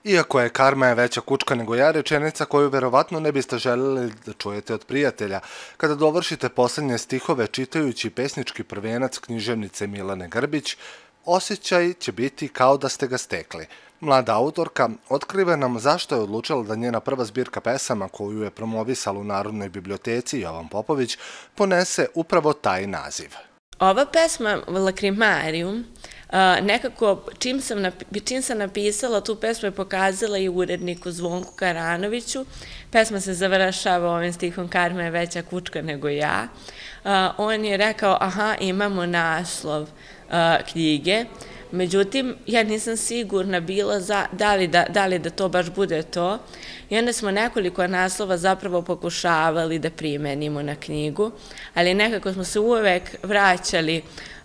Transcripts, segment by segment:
Iako je karma je veća kučka nego ja, rečenica koju verovatno ne biste željeli da čujete od prijatelja, kada dovršite poslednje stihove čitajući pesnički prvenac književnice Milane Grbić, osjećaj će biti kao da ste ga stekli. Mlada autorka otkriva nam zašto je odlučila da njena prva zbirka pesama koju je promovisala u Narodnoj biblioteci Jovan Popović ponese upravo taj naziv. Ova pesma Lakrimarium, nekako čim sam napisala tu pesmu je pokazala i uredniku Zvonku Karanoviću. Pesma se završava ovim stihom karma je veća kučka nego ja. On je rekao aha, imamo naslov knjige, međutim ja nisam sigurna bila da li da to baš bude to i onda smo nekoliko naslova zapravo pokušavali da primenimo na knjigu, ali nekako smo se uvek vraćali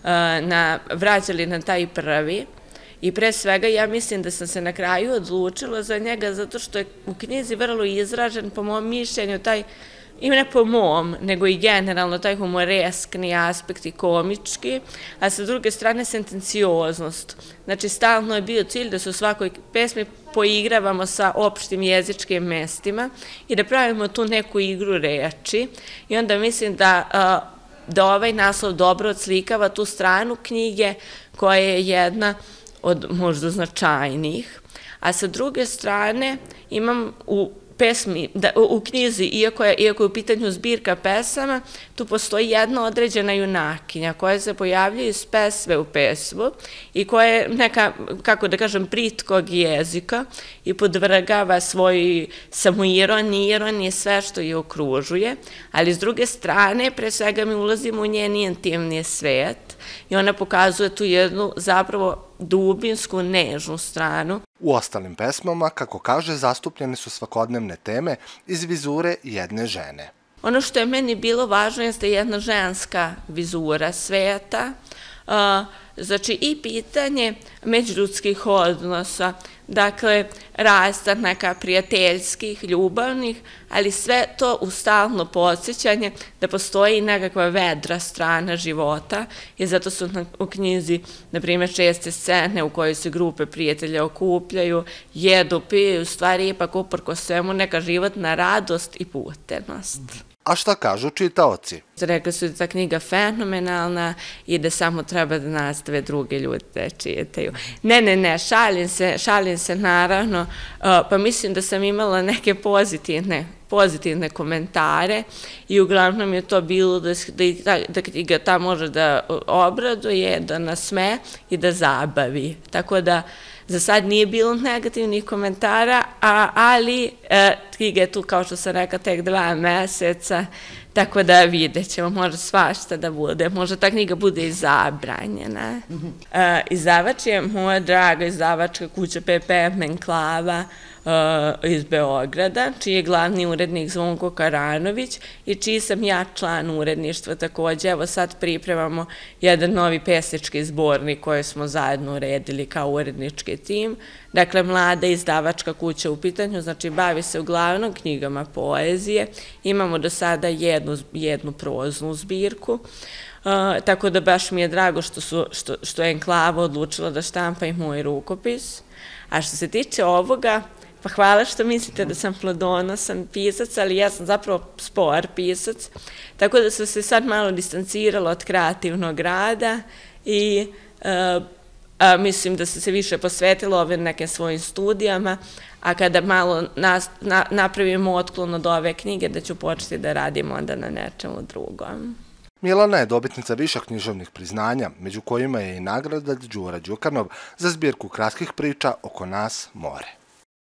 na taj prvi i pre svega ja mislim da sam se na kraju odlučila za njega zato što je u knjizi vrlo izražen po mom mišljenju taj, i ne po mom, nego i generalno taj humoreskni aspekt i komički, a sa druge strane sentencioznost. Znači, stalno je bio cilj da se u svakoj pesmi poigravamo sa opštim jezičkim mestima i da pravimo tu neku igru reči i onda mislim da ovaj naslov dobro odslikava tu stranu knjige koja je jedna od možda značajnijih, a sa druge strane imam u knjizi, iako je u pitanju zbirka pesama, tu postoji jedna određena junakinja koja se pojavljuje iz pesme u pesmu i koja je neka, kako da kažem, plitkog jezika i podvrgava svoj samoironiji sve što je okružuje, ali s druge strane, pre svega mi ulazimo u njen intimni svet i ona pokazuje tu jednu zapravo dubinsku, nežnu stranu. U ostalim pesmama, kako kaže, zastupljene su svakodnevne teme iz vizure jedne žene. Ono što je meni bilo važno jeste jedna ženska vizura sveta, znači i pitanje međuljudskih odnosa, dakle rastanaka prijateljskih, ljubavnih, ali sve to uz stalno podsjećanje da postoji nekakva vedra strana života i zato su u knjizi, na primjer, česte scene u kojoj se grupe prijatelja okupljaju, jedu, piju, stvari ipak uprkos svemu neka životna radost i putenost. A šta kažu čitaoci? Rekli su da je ta knjiga fenomenalna i da samo treba da nastave druge ljudi da čitaju. Ne, šalim se naravno, pa mislim da sam imala neke pozitivne komentare i uglavnom je to bilo da knjiga ta može da obraduje, da nasmeje i da zabavi. Tako da za sad nije bilo negativnih komentara, ali knjiga je tu, kao što sam rekla, tek 2 meseca, tako da vidjet ćemo, može svašta da bude, možda ta knjiga bude i zabranjena. Izdavač je moja draga izdavačka kuća PPM Enklava iz Beograda, čiji je glavni urednik Zvonko Karanović i čiji sam ja član uredništva takođe. Evo sad pripremamo jedan novi pesnički zbornik koji smo zajedno uredili kao urednički tim. Dakle, mlada izdavačka kuća u pitanju, znači bavi se uglavnom knjigama poezije. Imamo do sada jednu proznu zbirku, tako da baš mi je drago što je Enklava odlučila da štampa i moj rukopis. A što se tiče ovoga, pa hvala što mislite da sam plodonosan pisac, ali ja sam zapravo spor pisac, tako da sam se sad malo distancirala od kreativnog rada i mislim da sam se više posvetila ovim nekim svojim studijama, a kada malo napravimo otklon od ove knjige, da ću početi da radim onda na nečemu drugom. Milana je dobitnica više književnih priznanja, među kojima je i nagrada Đura Đukanov za zbirku kratkih priča Oko nas more.